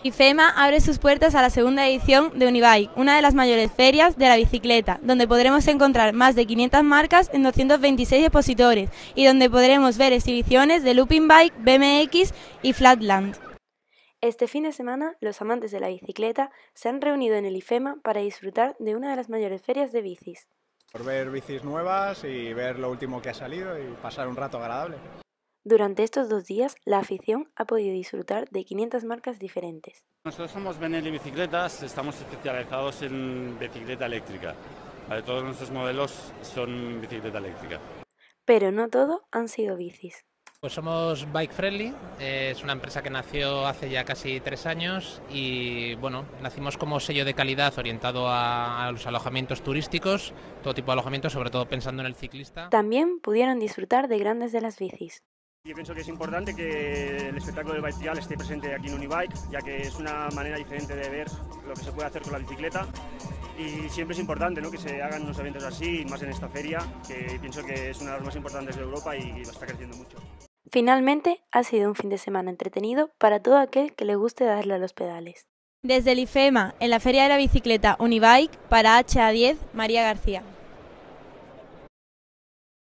IFEMA abre sus puertas a la segunda edición de Unibike, una de las mayores ferias de la bicicleta, donde podremos encontrar más de 500 marcas en 226 expositores y donde podremos ver exhibiciones de Looping Bike, BMX y Flatland. Este fin de semana, los amantes de la bicicleta se han reunido en el IFEMA para disfrutar de una de las mayores ferias de bicis. Por ver bicis nuevas y ver lo último que ha salido y pasar un rato agradable. Durante estos 2 días, la afición ha podido disfrutar de 500 marcas diferentes. Nosotros somos Benelli Bicicletas, estamos especializados en bicicleta eléctrica. Todos nuestros modelos son bicicleta eléctrica. Pero no todo han sido bicis. Pues somos Bike Friendly, es una empresa que nació hace ya casi 3 años y bueno, nacimos como sello de calidad orientado a los alojamientos turísticos, todo tipo de alojamientos, sobre todo pensando en el ciclista. También pudieron disfrutar de grandes de las bicis. Yo pienso que es importante que el espectáculo del bike trial esté presente aquí en Unibike, ya que es una manera diferente de ver lo que se puede hacer con la bicicleta y siempre es importante, ¿no?, que se hagan unos eventos así, más en esta feria, que pienso que es una de las más importantes de Europa y está creciendo mucho. Finalmente, ha sido un fin de semana entretenido para todo aquel que le guste darle a los pedales. Desde el IFEMA, en la Feria de la Bicicleta Unibike, para HA10, María García.